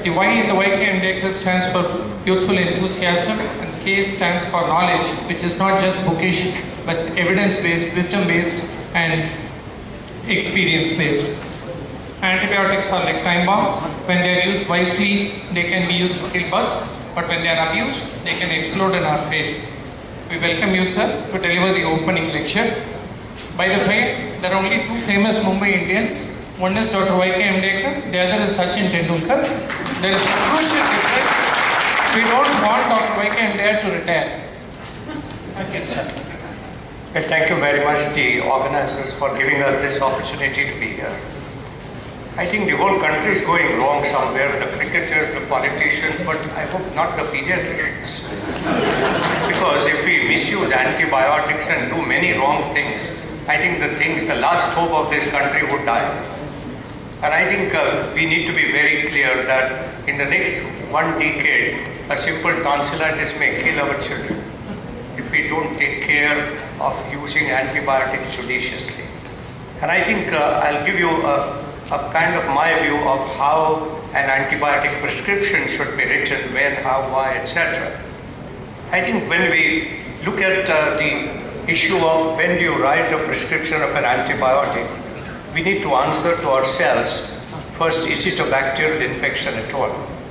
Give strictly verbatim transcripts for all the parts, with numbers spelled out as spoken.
The Y in the Y K M D stands for youthful enthusiasm, and K stands for knowledge, which is not just bookish, but evidence-based, wisdom-based, and experience-based. Antibiotics are like time bombs. When they are used wisely, they can be used to kill bugs, but when they are abused, they can explode in our face. We welcome you, sir, to deliver the opening lecture. By the way, there are only two famous Mumbai Indians. One is Doctor Y K Amdekar, the other is Sachin Tendulkar. There is a crucial difference. We don't want Doctor Y K Amdekar to retire. Thank you, sir. Well, thank you very much, the organizers, for giving us this opportunity to be here. I think the whole country is going wrong somewhere, the cricketers, the politicians, but I hope not the pediatricians. Because if we misuse antibiotics and do many wrong things, I think the things, the last hope of this country would die. And I think uh, we need to be very clear that in the next one decade, a simple tonsillitis may kill our children if we don't take care of using antibiotics judiciously. And I think uh, I'll give you a a kind of my view of how an antibiotic prescription should be written, when, how, why, et cetera. I think when we look at uh, the issue of when do you write a prescription of an antibiotic, we need to answer to ourselves, first, is it a bacterial infection at all?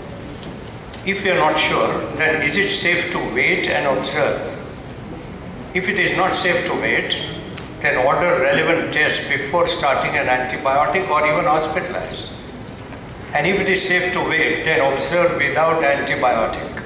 If we are not sure, then is it safe to wait and observe? If it is not safe to wait, then order relevant tests before starting an antibiotic or even hospitalize. And if it is safe to wait, then observe without antibiotic.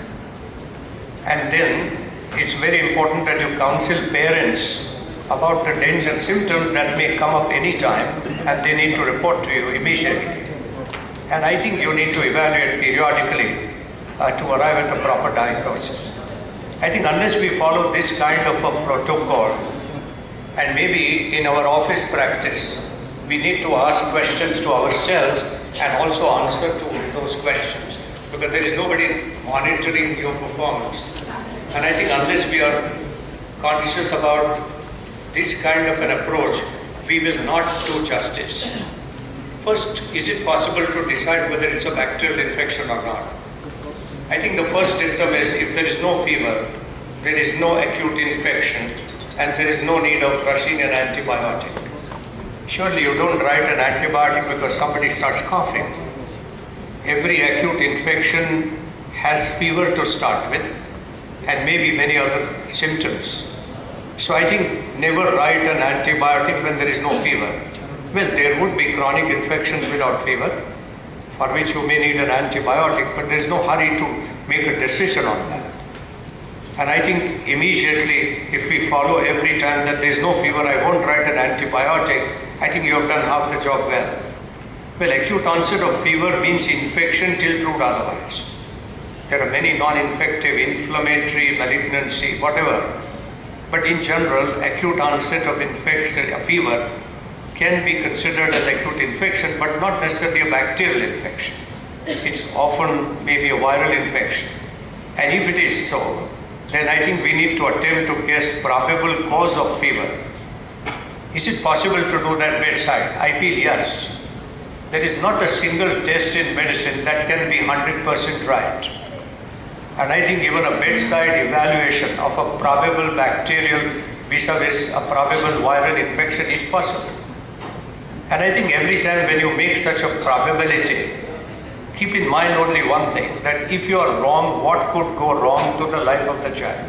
And then it's very important that you counsel parents about the danger symptoms that may come up anytime, and they need to report to you immediately. And I think you need to evaluate periodically uh, to arrive at the proper diagnosis. I think unless we follow this kind of a protocol, and maybe in our office practice, we need to ask questions to ourselves and also answer to those questions, because there is nobody monitoring your performance. And I think unless we are conscious about this kind of an approach, we will not do justice. First, is it possible to decide whether it's a bacterial infection or not? I think the first dictum is if there is no fever, there is no acute infection, and there is no need of rushing an antibiotic. Surely you don't write an antibiotic because somebody starts coughing. Every acute infection has fever to start with, and maybe many other symptoms. So I think never write an antibiotic when there is no fever. Well, there would be chronic infections without fever, for which you may need an antibiotic, but there is no hurry to make a decision on that. And I think immediately, if we follow every time that there is no fever, I won't write an antibiotic, I think you have done half the job well. Well, acute onset of fever means infection till proved otherwise. There are many non-infective, inflammatory, malignancy, whatever. But in general, acute onset of infection, a fever, can be considered as acute infection, but not necessarily a bacterial infection. It's often maybe a viral infection. And if it is so, then I think we need to attempt to guess probable cause of fever. Is it possible to do that bedside? I feel yes. There is not a single test in medicine that can be one hundred percent right. And I think even a bedside evaluation of a probable bacterial vis-a-vis a probable viral infection is possible. And I think every time when you make such a probability, keep in mind only one thing, that if you are wrong, what could go wrong to the life of the child?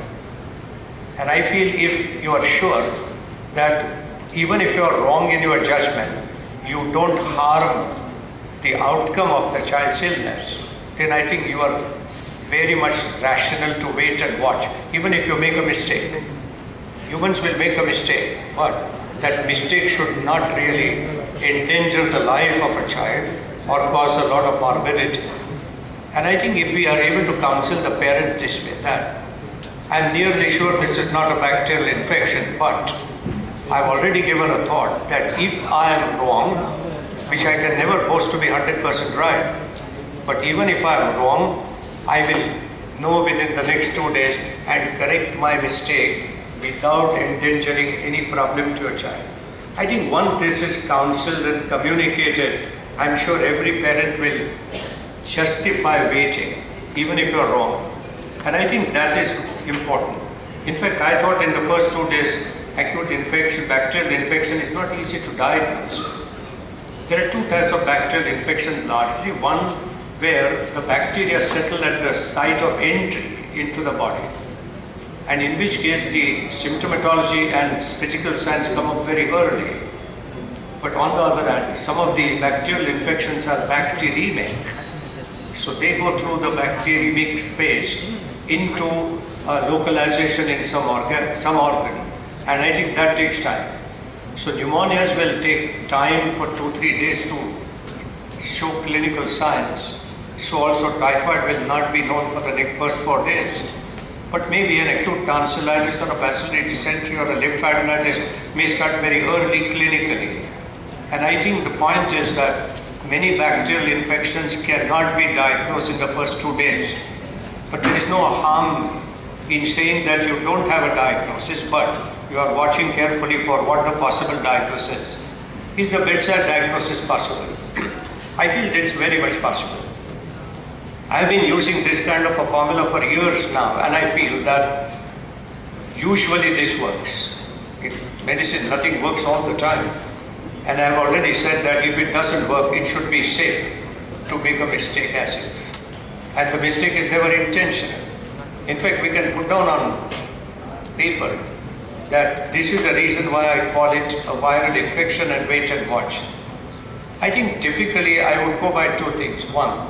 And I feel if you are sure that even if you are wrong in your judgment, you don't harm the outcome of the child's illness, then I think you are very much rational to wait and watch, even if you make a mistake. Humans will make a mistake, but that mistake should not really endanger the life of a child or cause a lot of morbidity. And I think if we are able to counsel the parent this way, that I'm nearly sure this is not a bacterial infection, but I've already given a thought that if I am wrong, which I can never boast to be one hundred percent right, but even if I am wrong, I will know within the next two days and correct my mistake without endangering any problem to a child. I think once this is counseled and communicated, I'm sure every parent will justify waiting, even if you're wrong. And I think that is important. In fact, I thought in the first two days, acute infection, bacterial infection is not easy to diagnose. There are two types of bacterial infection largely. One where the bacteria settle at the site of entry into the body, and in which case the symptomatology and physical signs come up very early. But on the other hand, some of the bacterial infections are bacteremic. So they go through the bacteremic phase into uh, localization in some organ, some organ. And I think that takes time. So pneumonias will take time for two, three days to show clinical signs. So also typhoid will not be known for the first four days. But maybe an acute tonsillitis or a bacillary dysentery or a lymphadenitis may start very early clinically. And I think the point is that many bacterial infections cannot be diagnosed in the first two days. But there is no harm in saying that you don't have a diagnosis, but you are watching carefully for what the possible diagnosis is. Is the bedside diagnosis possible? I feel it's very much possible. I have been using this kind of a formula for years now, and I feel that usually this works. In medicine, nothing works all the time. And I have already said that if it doesn't work, it should be safe to make a mistake as if. And the mistake is never intentional. In fact, we can put down on paper that this is the reason why I call it a viral infection and wait and watch. I think typically I would go by two things. One,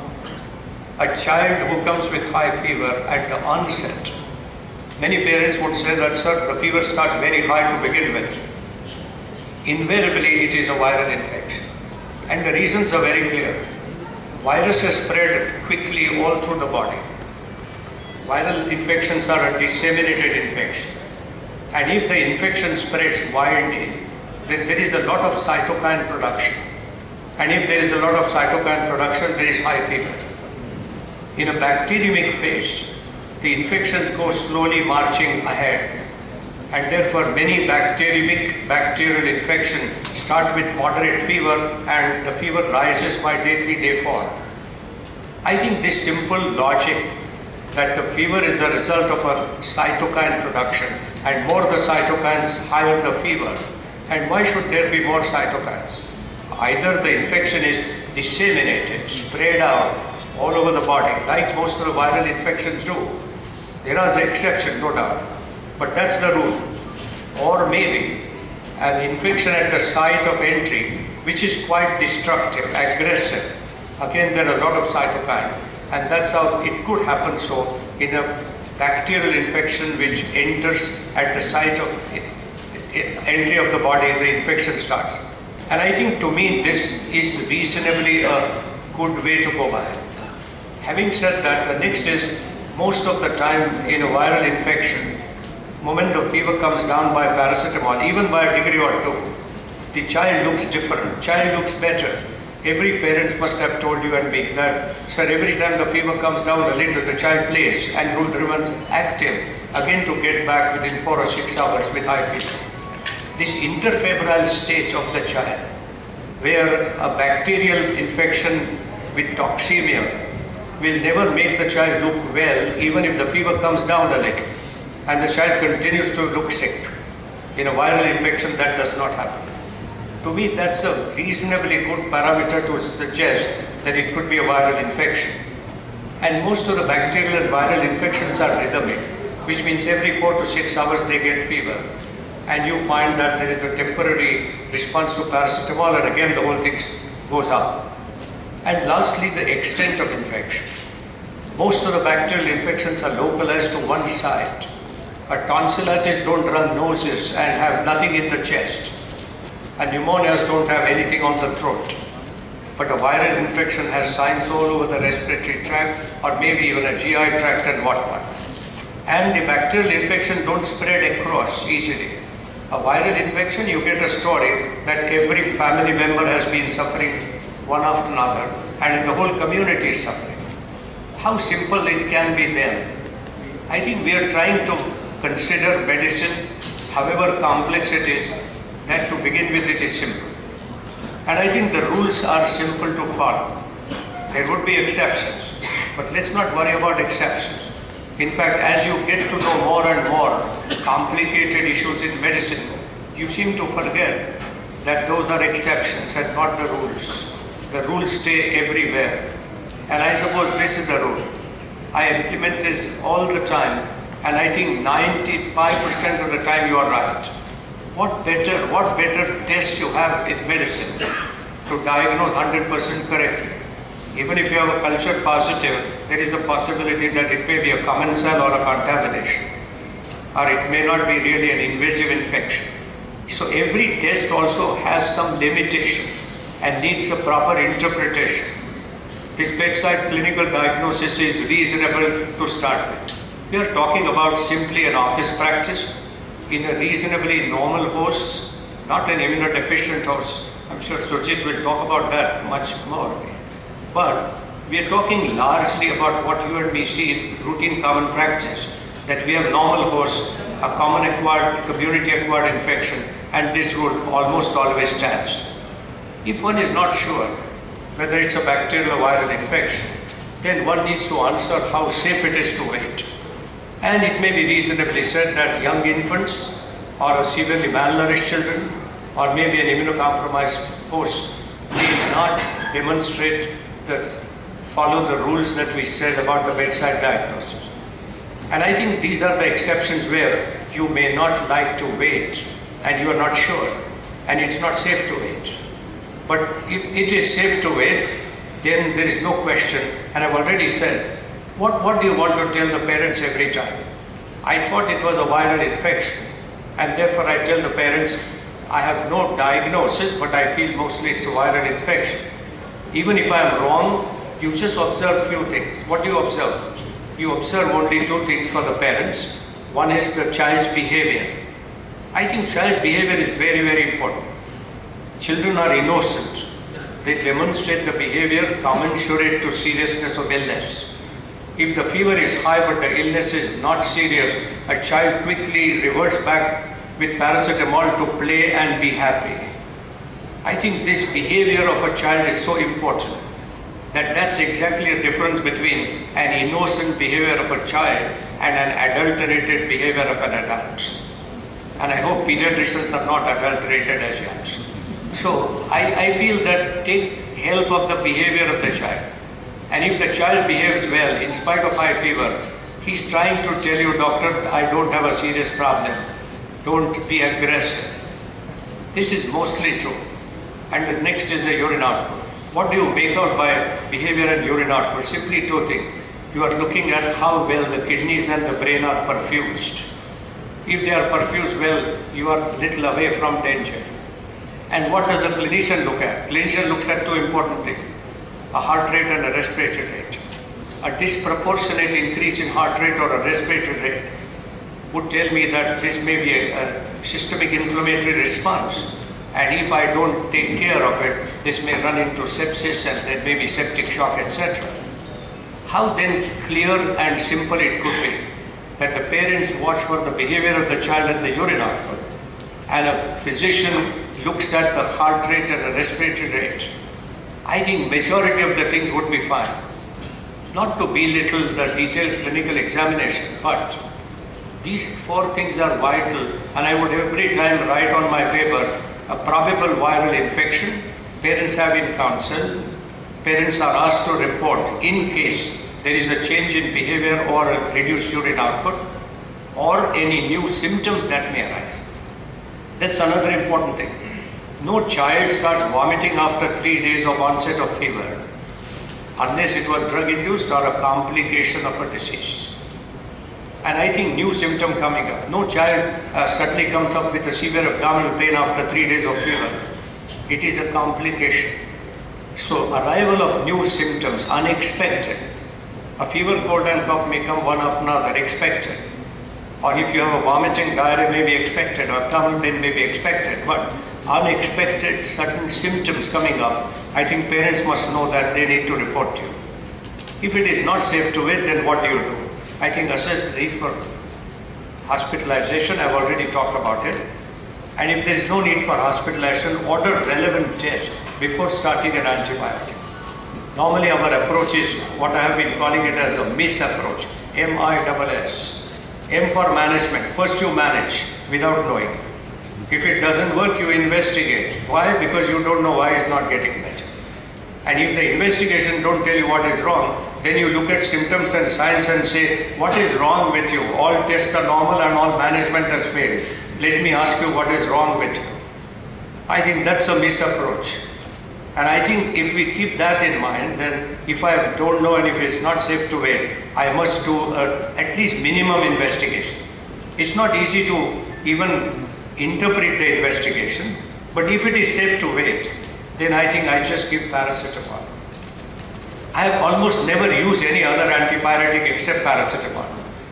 a child who comes with high fever at the onset. Many parents would say that, sir, the fever starts very high to begin with. Invariably, it is a viral infection. And the reasons are very clear. Viruses spread quickly all through the body. Viral infections are a disseminated infection. And if the infection spreads wildly, then there is a lot of cytokine production. And if there is a lot of cytokine production, there is high fever. In a bacteremic phase, the infections go slowly marching ahead. And therefore, many bacteremic bacterial infections start with moderate fever, and the fever rises by day three, day four. I think this simple logic that the fever is a result of a cytokine production, and more the cytokines, higher the fever. And why should there be more cytokines? Either the infection is disseminated, spread out all over the body, like most of the viral infections do. There are exceptions, no doubt. But that's the rule. Or maybe an infection at the site of entry, which is quite destructive, aggressive. Again, there are a lot of cytokine. And that's how it could happen. So in a bacterial infection which enters at the site of entry of the body, the infection starts. And I think to me, this is reasonably a good way to go by. Having said that, the next is most of the time in a viral infection, moment the fever comes down by paracetamol, even by a degree or two, the child looks different, child looks better. Every parent must have told you and me that, sir, every time the fever comes down a little, the child plays and remains active, again to get back within four or six hours with high fever. This interfebrile state of the child, where a bacterial infection with toxemia will never make the child look well, even if the fever comes down a little, and the child continues to look sick. In a viral infection, that does not happen. To me, that's a reasonably good parameter to suggest that it could be a viral infection. And most of the bacterial and viral infections are rhythmic, which means every four to six hours they get fever. And you find that there is a temporary response to paracetamol, and again the whole thing goes up. And lastly, the extent of infection. Most of the bacterial infections are localized to one site. A tonsillitis don't run noses and have nothing in the chest. And pneumonias don't have anything on the throat. But a viral infection has signs all over the respiratory tract, or maybe even a G I tract and whatnot. And the bacterial infection don't spread across easily. A viral infection, you get a story that every family member has been suffering one after another, and the whole community is suffering. How simple it can be then. I think we are trying to consider medicine, however complex it is, that to begin with it is simple. And I think the rules are simple to follow. There would be exceptions, but let's not worry about exceptions. In fact, as you get to know more and more complicated issues in medicine, you seem to forget that those are exceptions and not the rules. The rules stay everywhere. And I suppose this is the rule. I implement this all the time, and I think ninety-five percent of the time you are right. What better, what better test you have in medicine to diagnose one hundred percent correctly? Even if you have a culture positive, there is a possibility that it may be a commensal or a contamination, or it may not be really an invasive infection. So every test also has some limitation and needs a proper interpretation. This bedside clinical diagnosis is reasonable to start with. We are talking about simply an office practice in a reasonably normal host, not an immunodeficient host. I'm sure Sujit will talk about that much more. But we are talking largely about what you and me see in routine common practice, that we have normal hosts, a common acquired, community acquired infection, and this rule almost always stands. If one is not sure whether it's a bacterial or viral infection, then one needs to answer how safe it is to wait. And it may be reasonably said that young infants or severely malnourished children or maybe an immunocompromised host need not demonstrate that follow the rules that we said about the bedside diagnosis. And I think these are the exceptions where you may not like to wait and you are not sure and it's not safe to wait. But if it is safe to wait, then there is no question. And I've already said, what, what do you want to tell the parents every time? I thought it was a viral infection, and therefore I tell the parents, I have no diagnosis, but I feel mostly it's a viral infection. Even if I am wrong, you just observe few things. What do you observe? You observe only two things for the parents. One is the child's behavior. I think child's behavior is very, very important. Children are innocent. They demonstrate the behavior commensurate to seriousness of illness. If the fever is high but the illness is not serious, a child quickly reverts back with paracetamol to play and be happy. I think this behavior of a child is so important that that's exactly a difference between an innocent behavior of a child and an adulterated behavior of an adult. And I hope pediatricians are not adulterated as yet. So I, I feel that take help of the behavior of the child. And if the child behaves well, in spite of high fever, he's trying to tell you, doctor, I don't have a serious problem. Don't be aggressive. This is mostly true. And the next is the urine output. What do you make out by behavior and urine output? Simply two things. You are looking at how well the kidneys and the brain are perfused. If they are perfused well, you are a little away from danger. And what does the clinician look at? Clinician looks at two important things. A heart rate and a respiratory rate. A disproportionate increase in heart rate or a respiratory rate would tell me that this may be a, a systemic inflammatory response. And if I don't take care of it, this may run into sepsis and there may be septic shock, et cetera. How then clear and simple it could be that the parents watch for the behavior of the child at the urine output, and a physician looks at the heart rate and the respiratory rate. I think majority of the things would be fine. Not to belittle the detailed clinical examination, but these four things are vital, and I would every time write on my paper a probable viral infection. Parents have been counseled. Parents are asked to report in case there is a change in behavior or a reduced urine output or any new symptoms that may arise. That's another important thing. No child starts vomiting after three days of onset of fever unless it was drug-induced or a complication of a disease. And I think new symptom coming up. No child uh, suddenly comes up with a severe abdominal pain after three days of fever. It is a complication. So arrival of new symptoms, unexpected. A fever, cold and cough may come one after another, expected. Or if you have a vomiting, diarrhea may be expected, or abdominal pain may be expected. But unexpected, sudden symptoms coming up, I think parents must know that they need to report to you. If it is not safe to wait, then what do you do? I think assess the need for hospitalization. I've already talked about it. And if there is no need for hospitalization, order relevant tests before starting an antibiotic. Normally our approach is what I have been calling it as a miss approach, M I S S. M for management. First you manage without knowing. If it doesn't work, you investigate. Why? Because you don't know why it's not getting better. And if the investigation don't tell you what is wrong, then you look at symptoms and signs and say, what is wrong with you? All tests are normal and all management has failed. Let me ask you what is wrong with you. I think that's a misapproach. And I think if we keep that in mind, then if I don't know and if it's not safe to wait, I must do a, at least minimum investigation. It's not easy to even interpret the investigation, but if it is safe to wait, then I think I just give paracetamol. I have almost never used any other antipyretic except paracetamol.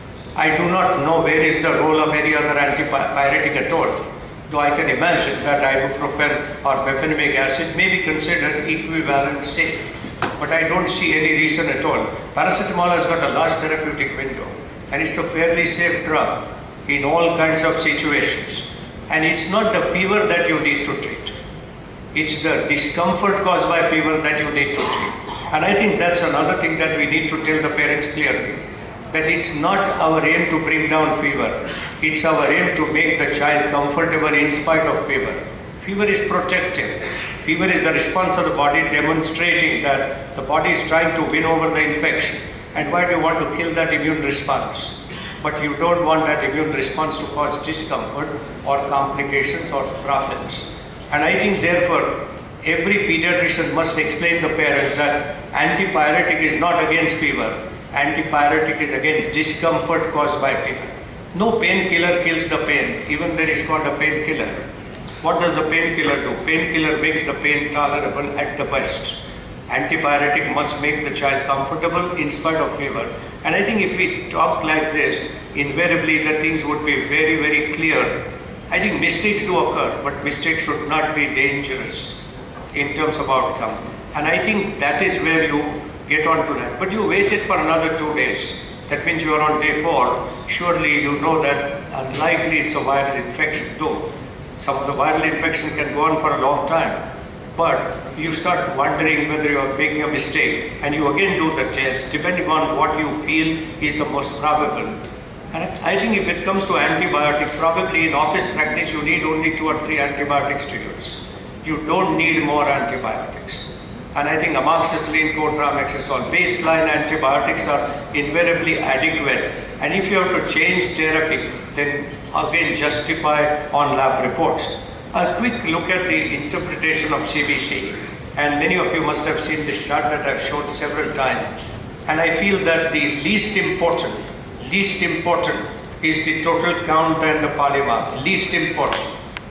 I do not know where is the role of any other antipyretic at all. Though I can imagine that ibuprofen or mefenamic acid may be considered equivalent safe. But I don't see any reason at all. Paracetamol has got a large therapeutic window and it's a fairly safe drug in all kinds of situations. And it's not the fever that you need to treat. It's the discomfort caused by fever that you need to treat. And I think that's another thing that we need to tell the parents clearly. That it's not our aim to bring down fever. It's our aim to make the child comfortable in spite of fever. Fever is protective. Fever is the response of the body demonstrating that the body is trying to win over the infection. And why do you want to kill that immune response? But you don't want that immune response to cause discomfort or complications or problems. And I think therefore, every pediatrician must explain the parents that antipyretic is not against fever. Antipyretic is against discomfort caused by fever. No painkiller kills the pain, even though it's called a painkiller. What does the painkiller do? Painkiller makes the pain tolerable at the best. Antipyretic must make the child comfortable in spite of fever. And I think if we talk like this, invariably the things would be very, very clear. I think mistakes do occur, but mistakes should not be dangerous in terms of outcome. And I think that is where you get on to that. But you waited for another two days. That means you are on day four. Surely you know that unlikely it's a viral infection, though some of the viral infection can go on for a long time. But you start wondering whether you are making a mistake, and you again do the test depending on what you feel is the most probable. And I think if it comes to antibiotics, probably in office practice you need only two or three antibiotics to use. You don't need more antibiotics. And I think amoxicillin, cotrimoxazole, baseline antibiotics are invariably adequate. And if you have to change therapy, then again justify on lab reports. A quick look at the interpretation of C B C. And many of you must have seen this chart that I've shown several times. And I feel that the least important, least important is the total count and the polymarks. Least important.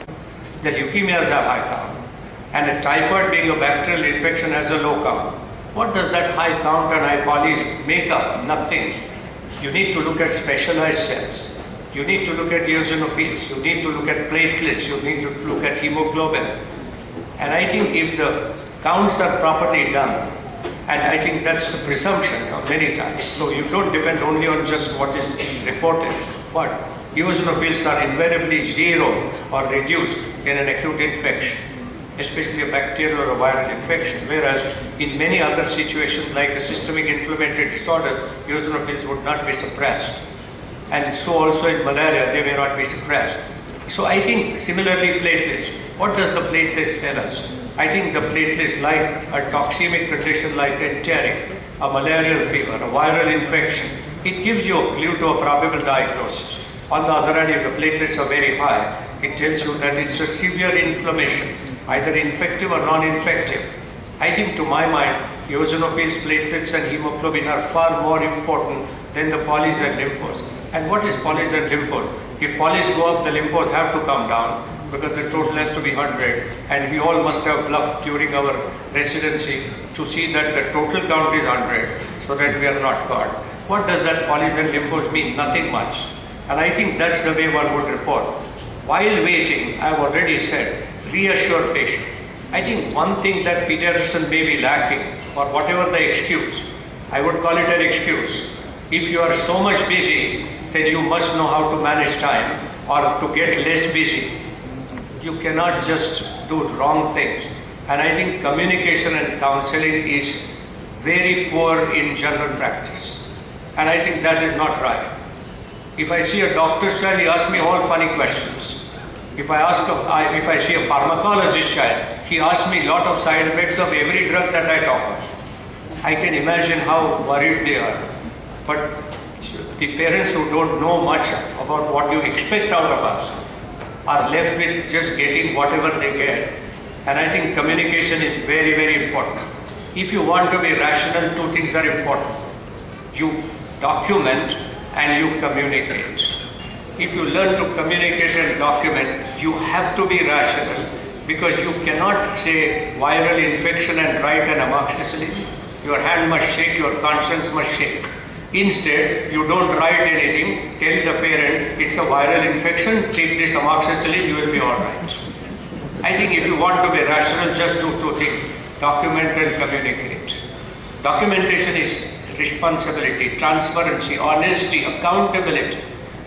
The leukemias have high count. And a typhoid being a bacterial infection has a low count. What does that high count and high polys make up? Nothing. You need to look at specialized cells. You need to look at eosinophils. You need to look at platelets. You need to look at hemoglobin. And I think if the counts are properly done, and I think that's the presumption you know, many times. So you don't depend only on just what is reported, but eosinophils are invariably zero or reduced in an acute infection, especially a bacterial or a viral infection, whereas in many other situations like a systemic inflammatory disorder, eosinophils would not be suppressed. And so also in malaria, they may not be suppressed. So I think similarly platelets. What does the platelets tell us? I think the platelets, like a toxemic condition like enteric, a malarial fever, a viral infection, it gives you a clue to a probable diagnosis. On the other hand, if the platelets are very high, it tells you that it's a severe inflammation, either infective or non-infective. I think to my mind, eosinophils, platelets and hemoglobin are far more important than the polys and lymphos. And what is polys and lymphos? If polys go up, the lymphos have to come down because the total has to be one hundred. And we all must have bluffed during our residency to see that the total count is one hundred so that we are not caught. What does that polys and lymphos mean? Nothing much. And I think that's the way one would report. While waiting, I've already said, reassure patient. I think one thing that pediatrician may be lacking, or whatever the excuse, I would call it an excuse. If you are so much busy, then you must know how to manage time or to get less busy. You cannot just do wrong things. And I think communication and counseling is very poor in general practice. And I think that is not right. If I see a doctor's child, he asks me all funny questions. If I, ask a, I, if I see a pharmacologist child, he asks me a lot of side effects of every drug that I talk of. I can imagine how worried they are. But the parents who don't know much about what you expect out of us are left with just getting whatever they get. And I think communication is very, very important. If you want to be rational, two things are important. You document and you communicate. If you learn to communicate and document, you have to be rational, because you cannot say viral infection and write an amoxicillin. Your hand must shake, your conscience must shake. Instead, you don't write anything, tell the parent it's a viral infection, take this amoxicillin, you will be all right. I think if you want to be rational, just do two things: document and communicate. Documentation is responsibility, transparency, honesty, accountability.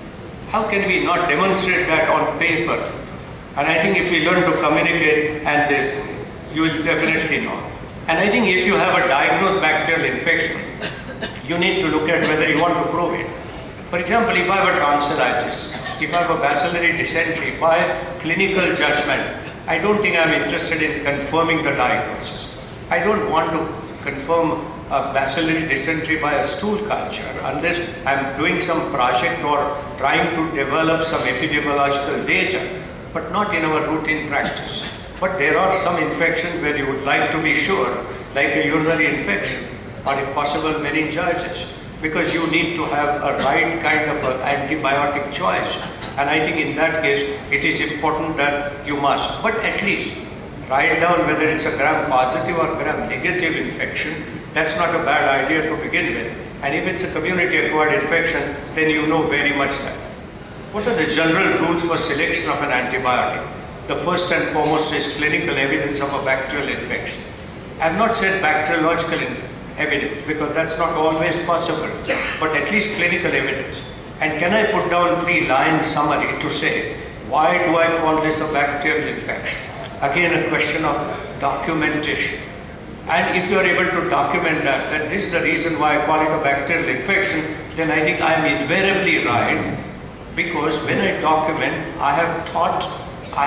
How can we not demonstrate that on paper? And I think if we learn to communicate and this, you will definitely know. And I think if you have a diagnosed bacterial infection, you need to look at whether you want to prove it. For example, if I have a tonsillitis, if I have a bacillary dysentery, by clinical judgment, I don't think I'm interested in confirming the diagnosis. I don't want to confirm a bacillary dysentery by a stool culture unless I'm doing some project or trying to develop some epidemiological data, but not in our routine practice. But there are some infections where you would like to be sure, like a urinary infection, or if possible meningitis, because you need to have a right kind of an antibiotic choice. And I think in that case, it is important that you must, but at least write down whether it's a gram positive or gram negative infection. That's not a bad idea to begin with. And if it's a community acquired infection, then you know very much that. What are the general rules for selection of an antibiotic? The first and foremost is clinical evidence of a bacterial infection. I have not said bacteriological evidence, because that's not always possible, but at least clinical evidence. And can I put down three line summary to say, why do I call this a bacterial infection? Again, a question of documentation. And if you are able to document that, that this is the reason why I call it a bacterial infection, then I think I am invariably right, because when I document, I have thought, I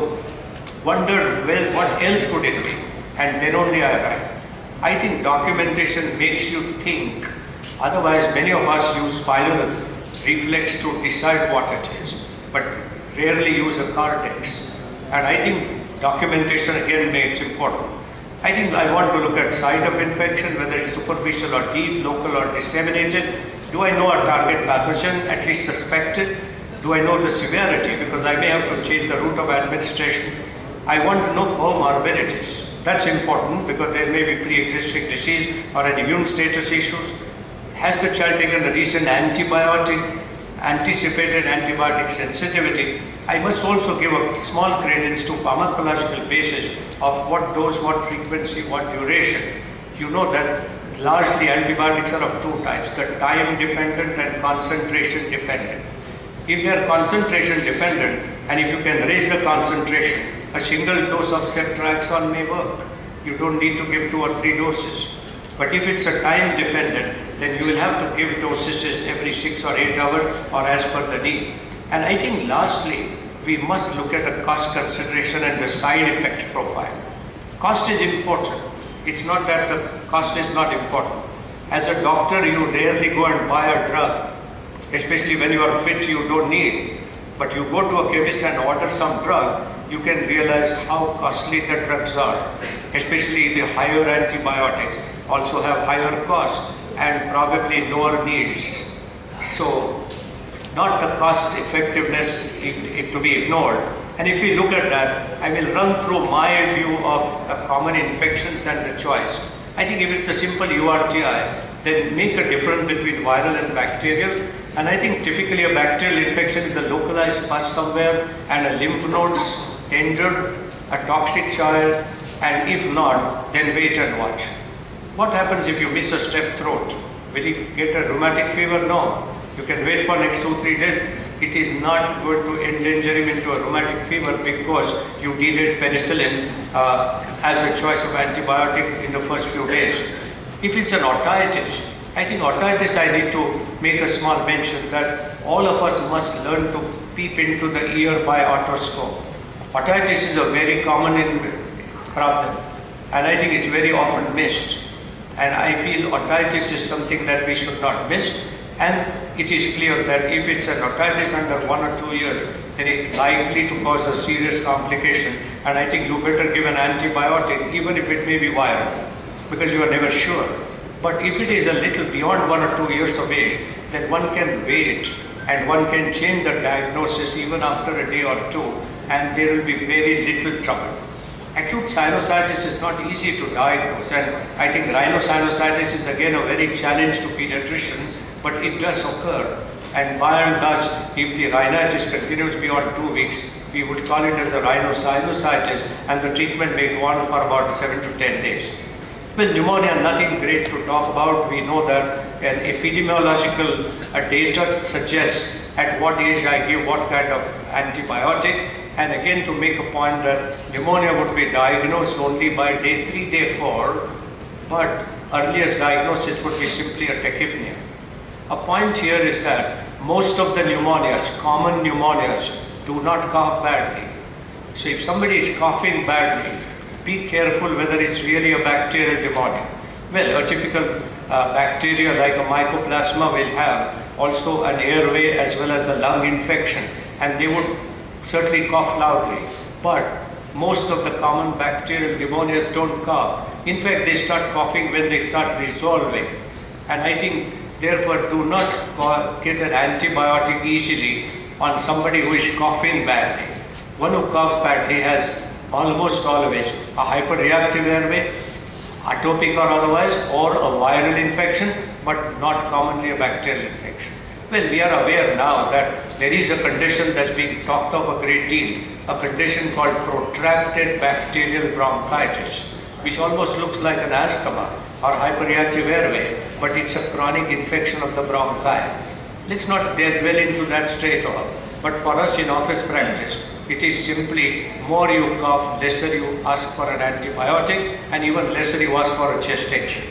have wondered, well, what else could it be? And then only I write. I think documentation makes you think. Otherwise, many of us use spinal reflex to decide what it is, but rarely use a cortex. And I think documentation again makes important. I think I want to look at site of infection, whether it's superficial or deep, local or disseminated. Do I know a target pathogen, at least suspected? Do I know the severity? Because I may have to change the route of administration. I want to know comorbidities. That's important, because there may be pre-existing disease or an immune status issues. Has the child taken a recent antibiotic, anticipated antibiotic sensitivity? I must also give a small credence to pharmacological basis of what dose, what frequency, what duration. You know that largely antibiotics are of two types, the time dependent and concentration dependent. If they are concentration dependent, and if you can raise the concentration, a single dose of ceftriaxone may work. You don't need to give two or three doses. But if it's a time dependent, then you will have to give dosages every six or eight hours or as per the need. And I think lastly, we must look at the cost consideration and the side effects profile. Cost is important. It's not that the cost is not important. As a doctor, you rarely go and buy a drug, especially when you are fit, you don't need. But you go to a chemist and order some drug, you can realize how costly the drugs are, especially the higher antibiotics also have higher costs and probably lower needs. So, not the cost effectiveness to be ignored. And if we look at that, I will run through my view of the common infections and the choice. I think if it's a simple U R T I, then make a difference between viral and bacterial. And I think typically a bacterial infection is a localized pus somewhere and a lymph nodes injured, a toxic child, and if not, then wait and watch. What happens if you miss a strep throat? Will you get a rheumatic fever? No. You can wait for next two, three days. It is not going to endanger him into a rheumatic fever because you needed penicillin uh, as a choice of antibiotic in the first few days. If it's an otitis, I think otitis I need to make a small mention that all of us must learn to peep into the ear by otoscope. Otitis is a very common problem, and I think it's very often missed. And I feel otitis is something that we should not miss. And it is clear that if it's an otitis under one or two years, then it's likely to cause a serious complication. And I think you better give an antibiotic, even if it may be viral, because you are never sure. But if it is a little beyond one or two years of age, then one can wait and one can change the diagnosis even after a day or two, and there will be very little trouble. Acute sinusitis is not easy to diagnose, and I think rhinosinusitis is again a very challenge to pediatricians, but it does occur. And by and large, if the rhinitis continues beyond two weeks, we would call it as a rhinosinusitis, and the treatment may go on for about seven to ten days. Well, pneumonia, nothing great to talk about. We know that an epidemiological uh, data suggests at what age I give what kind of antibiotic. And again, to make a point that pneumonia would be diagnosed only by day three, day four, but earliest diagnosis would be simply a tachypnea. A point here is that most of the pneumonias, common pneumonias, do not cough badly. So if somebody is coughing badly, be careful whether it's really a bacterial pneumonia. Well, a typical uh, bacteria like a mycoplasma will have also an airway as well as the lung infection, and they would certainly cough loudly. But most of the common bacterial pneumonias don't cough. In fact, they start coughing when they start resolving. And I think, therefore, do not get an antibiotic easily on somebody who is coughing badly. One who coughs badly has almost always a hyperreactive airway, atopic or otherwise, or a viral infection, but not commonly a bacterial infection. Well, we are aware now that there is a condition that's being talked of a great deal, a condition called protracted bacterial bronchitis, which almost looks like an asthma or hyperreactive airway, but it's a chronic infection of the bronchi. Let's not dwell into that straight off, but for us in office practice, it is simply more you cough, lesser you ask for an antibiotic, and even lesser you ask for a chest X-ray.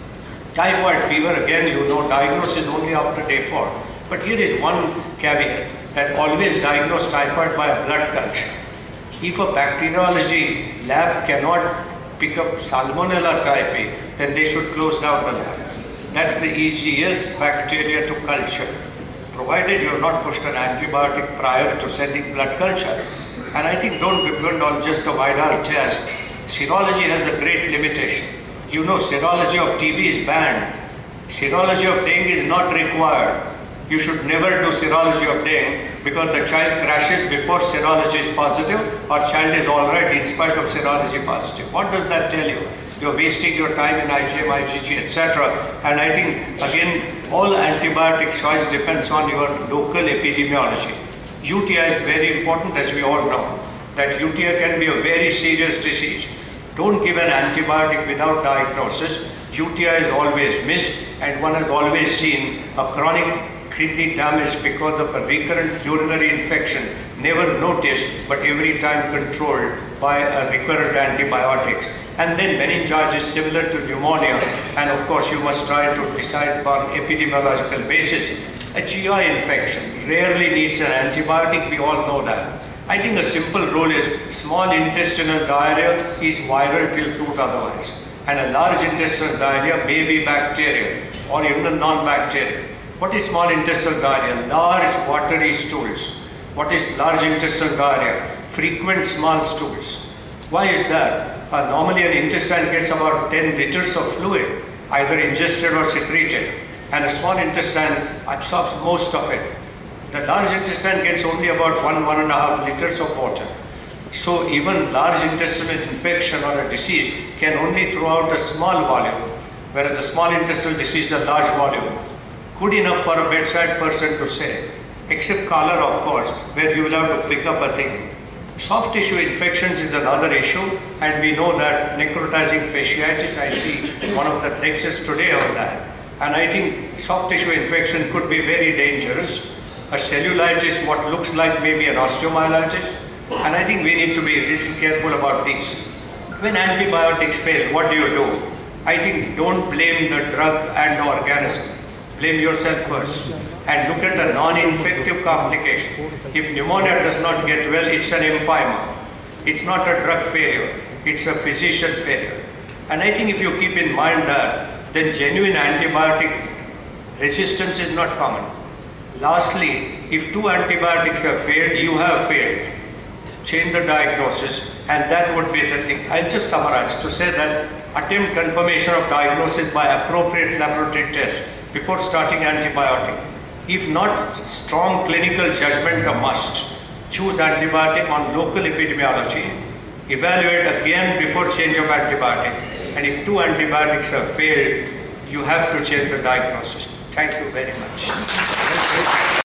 Typhoid fever, again, you know, diagnosis only after day four. But here is one caveat, that always diagnose typhoid by a blood culture. If a bacteriology lab cannot pick up Salmonella typhi, then they should close down the lab. That's the easiest bacteria to culture, provided you have not pushed an antibiotic prior to sending blood culture. And I think don't depend on just a viral test. Serology has a great limitation. You know, serology of T B is banned. Serology of dengue is not required. You should never do serology of dengue because the child crashes before serology is positive, or child is all right in spite of serology positive. What does that tell you? You're wasting your time in I G M, I G G, et cetera. And I think, again, all antibiotic choice depends on your local epidemiology. U T I is very important, as we all know, that U T I can be a very serious disease. Don't give an antibiotic without diagnosis. U T I is always missed, and one has always seen a chronic kidney damage because of a recurrent urinary infection, never noticed, but every time controlled by a recurrent antibiotics. And then meningitis, similar to pneumonia, and of course you must try to decide upon epidemiological basis. A G I infection rarely needs an antibiotic, we all know that. I think a simple rule is small intestinal diarrhea is viral till proved otherwise. And a large intestinal diarrhea may be bacterial or even a non-bacterial. What is small intestinal diarrhea? Large watery stools. What is large intestinal diarrhea? Frequent small stools. Why is that? Uh, normally an intestine gets about ten liters of fluid, either ingested or secreted, and a small intestine absorbs most of it. The large intestine gets only about one, one and a half liters of water. So even large intestinal infection or a disease can only throw out a small volume, whereas a small intestinal disease is a large volume. Good enough for a bedside person to say, except cholera, of course, where you will have to pick up a thing. Soft tissue infections is another issue, and we know that necrotizing fasciitis, I see one of the lectures today on that. And I think soft tissue infection could be very dangerous. A cellulitis, what looks like maybe an osteomyelitis, and I think we need to be really careful about these. When antibiotics fail, what do you do? I think don't blame the drug and the organism. Blame yourself first and look at the non-infective complication. If pneumonia does not get well, it's an empyema. It's not a drug failure, it's a physician's failure. And I think if you keep in mind that, then genuine antibiotic resistance is not common. Lastly, if two antibiotics have failed, you have failed. Change the diagnosis, and that would be the thing. I'll just summarize to say that attempt confirmation of diagnosis by appropriate laboratory test before starting antibiotic. If not, strong clinical judgment a must. Choose antibiotic on local epidemiology. Evaluate again before change of antibiotic. And if two antibiotics have failed, you have to change the diagnosis. Thank you very much.